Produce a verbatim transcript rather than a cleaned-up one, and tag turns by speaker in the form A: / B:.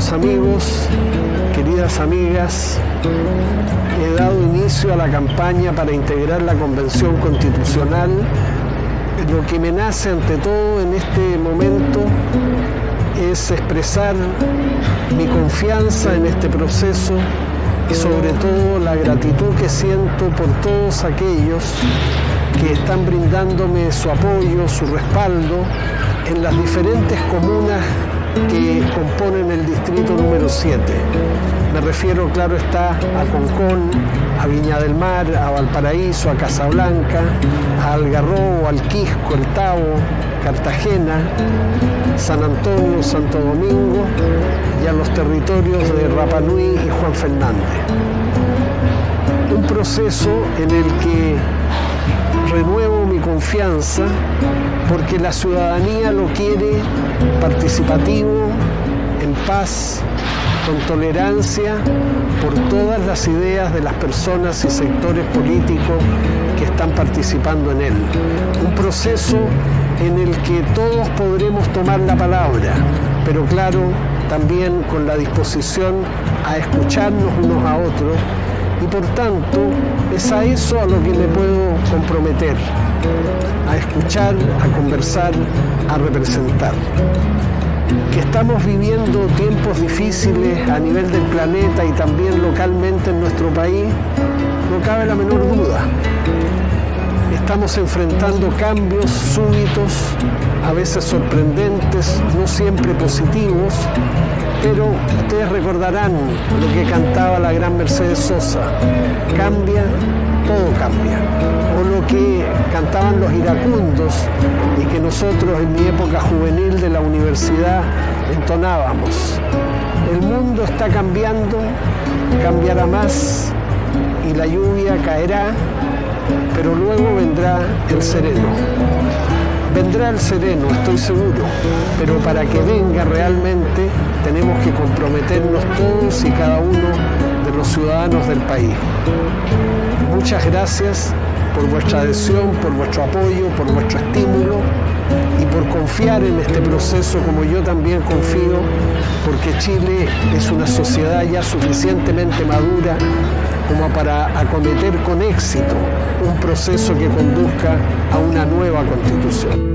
A: queridos amigos, queridas amigas, he dado inicio a la campaña para integrar la Convención Constitucional. Lo que me nace ante todo en este momento es expresar mi confianza en este proceso y sobre todo la gratitud que siento por todos aquellos que están brindándome su apoyo, su respaldo en las diferentes comunas que componen el distrito número siete. Me refiero, claro está, a Concón, a Viña del Mar, a Valparaíso, a Casablanca, a Algarrobo, al Quisco, El Tabo, Cartagena, San Antonio, Santo Domingo y a los territorios de Rapa Nui y Juan Fernández. Un proceso en el que renuevo mi confianza porque la ciudadanía lo quiere participativo, en paz, con tolerancia por todas las ideas de las personas y sectores políticos que están participando en él. Un proceso en el que todos podremos tomar la palabra, pero claro, también con la disposición a escucharnos unos a otros, y por tanto es a eso a lo que me puedo comprometer, a escuchar, a conversar, a representar. Que estamos viviendo tiempos difíciles a nivel del planeta y también localmente en nuestro país, no cabe la menor duda. Estamos enfrentando cambios súbitos, a veces sorprendentes, no siempre positivos, pero ustedes recordarán lo que cantaba la gran Mercedes Sosa: cambia, todo cambia. O lo que cantaban los iracundos y que nosotros en mi época juvenil de la universidad entonábamos: el mundo está cambiando, cambiará más y la lluvia caerá, pero luego vendrá el sereno. Vendrá el sereno, estoy seguro, pero para que venga realmente tenemos que comprometernos todos y cada uno de los ciudadanos del país. Muchas gracias por vuestra adhesión, por vuestro apoyo, por vuestro estímulo y por confiar en este proceso como yo también confío, porque Chile es una sociedad ya suficientemente madura como para acometer con éxito un proceso que conduzca a una nueva Constitución.